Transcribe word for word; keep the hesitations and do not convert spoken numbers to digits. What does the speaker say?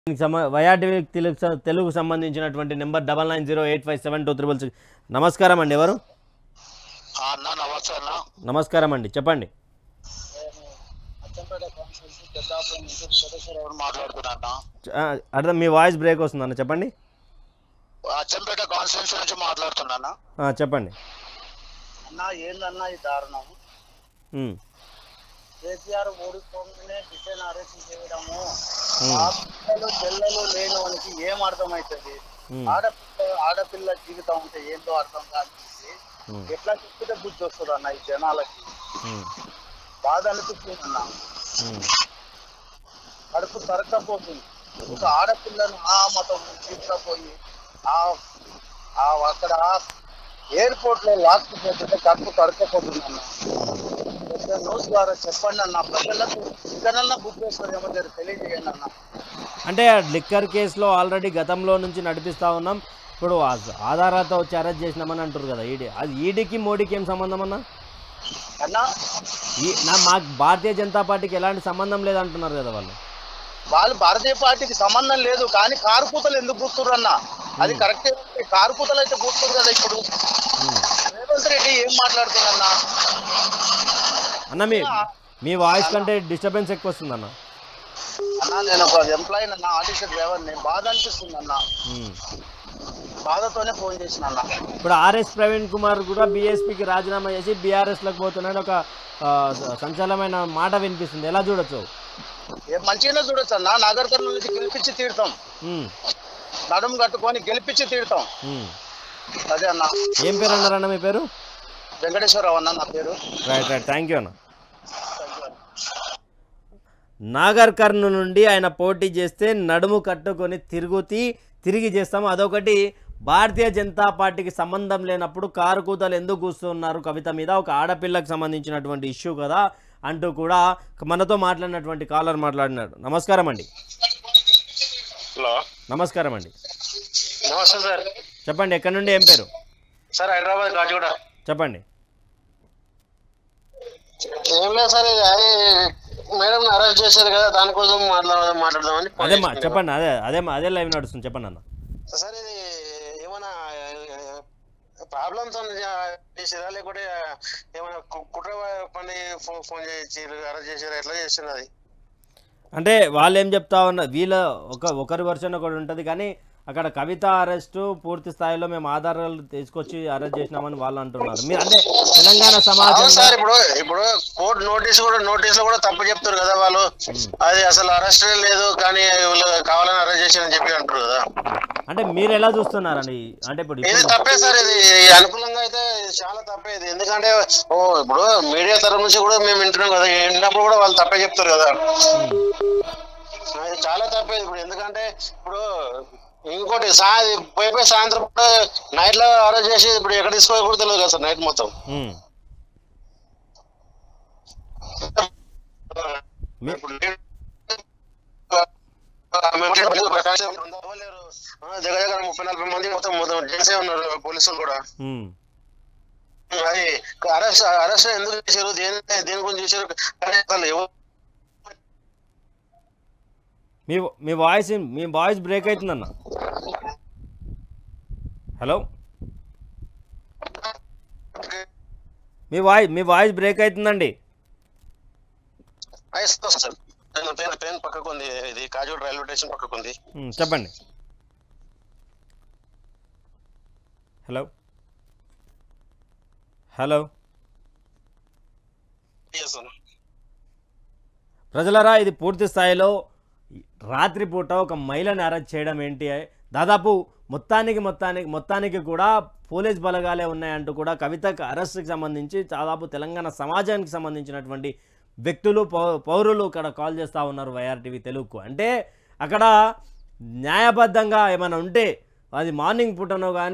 YRTV Telugu సంబంధించినటువంటి number double nine zero eight five seven two triple six. నమస్కారం అండి. ఎవరు? నమస్కారం అండి, చెప్పండి. అర్థం, మీ వాయిస్ బ్రేక్ వస్తుంది అన్న, చెప్పండి. అచ్చంపేట కాన్స్టిట్యూన్సీ నుంచి మాట్లాడుతున్నానా. చెప్పండి అన్నా. ఏందన్నా ఈ దారుణం? కేసీఆర్ ఓడిపోగానే బిడ్డను అరెస్ట్ చేయడము, ఆడపిల్లలు చెల్లెలు లేని వానికి ఏం అర్థం అవుతుంది? ఆడపిల్ల ఆడపిల్ల జీవితం అంటే ఏందో అర్థం కాదు. ఎట్లా చెప్తే బుద్ధి వస్తుంది అన్న ఈ జనాలకి? బాధ అనిపిస్తుంది అన్న, కడుపు తరకపోతుంది. ఒక ఆడపిల్లను ఆ మతం తీసుకుపోయి ఆ అక్కడ ఎయిర్పోర్ట్ లో లాక్కుపోతుంటే కడుపు తరకపోతుంది అన్న. న్యూస్ ద్వారా చెప్పండి అన్న, ప్రజలకు ఇకనన్నా బుక్ చేస్తారేమో తెలియజేయండి అన్న. అంటే లిక్కర్ కేసులో ఆల్రెడీ గతంలో నుంచి నడిపిస్తా ఉన్నాం, ఇప్పుడు ఆధారాలతో వచ్చి అరెస్ట్ చేసినామని అంటారు కదా ఈడీ. అది ఈడీకి మోడీకి ఏం సంబంధం అన్న? అన్నా ఈ నా మాకు భారతీయ జనతా పార్టీకి ఎలాంటి సంబంధం లేదంటున్నారు కదా వాళ్ళు. వాళ్ళు భారతీయ పార్టీకి సంబంధం లేదు, కానీ కారుకూతలు ఎందుకు కూర్చున్నారు అన్న? అది కరెక్టే. కారుకూతలు అయితే కూర్చున్నారు కదా. ఇప్పుడు రేవంత్ రెడ్డి ఏం మాట్లాడుతున్నా అన్న? మీ మీ వాయిస్ కంటే డిస్టర్బెన్స్ ఎక్కువ వస్తుంది అన్న. అన్న నేను ఒక ఎంప్లాయీ అన్న, ఆర్టీసీ డ్రైవర్. నేను బాధ అనిపిస్తుంది అన్న, బాధతోనే ఫోన్ చేసిన అన్న. ఇప్పుడు ఆర్ఎస్ ప్రవీణ్ కుమార్ కూడా బీఎస్పీకి రాజీనామా చేసి బీఆర్ఎస్లోకి పోతున్నాడని ఒక సంచలనమైన మాట వినిపిస్తుంది. ఎలా చూడొచ్చు? మంచిగానే చూడొచ్చు అన్న. నాగర్ కర్నూలు నుంచి గెలిపించి తీరుతాం, నడుము కట్టుకొని గెలిపించి తీరుతాం. అదే అన్న. ఏం పేరు అన్నారన్న మీ పేరు? వెంకటేశ్వరరావు అన్న నా పేరు. రైట్ రైట్ థ్యాంక్ యూ అన్న. నాగర్ కర్నూలు నుండి ఆయన పోటీ చేస్తే నడుము కట్టుకొని తిరుగుతీ తిరిగి చేస్తాము. అదొకటి. భారతీయ జనతా పార్టీకి సంబంధం లేనప్పుడు కారు కూతలు ఎందుకు కూస్తున్నారు కవిత మీద? ఒక ఆడపిల్లకు సంబంధించినటువంటి ఇష్యూ కదా అంటూ కూడా మనతో మాట్లాడినటువంటి కాలర్ మాట్లాడినాడు. నమస్కారం అండి. హలో, నమస్కారం అండి. నమస్తే సార్. చెప్పండి, ఎక్కడి నుండి, ఏం పేరు? సార్ హైదరాబాద్ కాచిగూడ. చెప్పండి. ఏం లేదు సార్, మేడం అరెస్ట్ చేశారు కదా, దానికోసం మాట్లాడదాం మాట్లాడదామని. అదే మా చెప్పండి. అదే అదే అదే లైవ్ నడుస్తుంది, చెప్పండి అన్న. సార్ ఇది ఏమైనా ప్రాబ్లమ్స్ చేసారా, లేకుంటే ఏమైనా కుట్ర పని ఫోన్ చేసి అరెస్ట్ చేసారా, ఎట్లా చేసింది అది? అంటే వాళ్ళు ఏం చెప్తా ఉన్నా, వీళ్ళ ఒక ఒకరి వర్షన్ ఒకటి ఉంటుంది, కానీ అక్కడ కవిత అరెస్టు పూర్తి స్థాయిలో మేము ఆధారాలు తీసుకొచ్చి అరెస్ట్ చేసినామని వాళ్ళు అంటున్నారు. మీరు అంటే తెలంగాణ సమాజం సార్ ఇప్పుడు ఇప్పుడు కోర్టు నోటీస్ కూడా నోటీస్ లో కూడా తప్పు చెప్తారు కదా వాళ్ళు. అది అసలు అరెస్ట్ లేదు, కానీ కావాలని అరెస్ట్ చేశారని చెప్పి అంటారు కదా. అంటే మీరు ఎలా చూస్తున్నారండి? అంటే ఇప్పుడు ఇది తప్పే సార్, ఇది అనుకూలంగా అయితే చాలా తప్పే ఇది. ఎందుకంటే ఓ ఇప్పుడు మీడియా తరఫు నుంచి కూడా మేము వింటున్నాం కదా, విన్నప్పుడు కూడా వాళ్ళు తప్పే చెప్తారు కదా. అది చాలా తప్పే ఇప్పుడు. ఎందుకంటే ఇప్పుడు ఇంకోటి సా పోయి పోయి సాయంత్రం నైట్ లో అరెస్ట్ చేసి ఇప్పుడు ఎక్కడ తీసుకోవాలి కూడా తెలియదు కదా సార్, నైట్ మొత్తం. దగ్గర దగ్గర ముప్పై నలభై మంది మొత్తం మొత్తం జెంట్సే ఉన్నారు, పోలీసులు కూడా. అది అరెస్ట్ అరెస్ట్ ఎందుకు చేశారు, దేని దేని గురించి చేశారు? మీ మీ వాయిస్ మీ వాయిస్ బ్రేక్ అవుతుందన్న. హలో, మీ వాయిస్ మీ వాయిస్ బ్రేక్ అవుతుందండి. ట్రైన్ పక్కకు ఉంది, ఇది కాజూడ్ రైల్వే స్టేషన్ పక్కకు ఉంది. చెప్పండి. హలో హలో ప్రజలరా, ఇది పూర్తి స్థాయిలో రాత్రిపూట ఒక మహిళను అరెస్ట్ చేయడం ఏంటి? దాదాపు మొత్తానికి మొత్తానికి మొత్తానికి కూడా పోలీస్ బలగాలే ఉన్నాయంటూ కూడా కవితకు అరెస్ట్కి సంబంధించి దాదాపు తెలంగాణ సమాజానికి సంబంధించినటువంటి వ్యక్తులు పౌరులు ఇక్కడ కాల్ చేస్తూ ఉన్నారు వైఆర్టీవీ తెలుగుకు. అంటే అక్కడ న్యాయబద్ధంగా ఏమైనా ఉంటే అది మార్నింగ్ పూటనో కానీ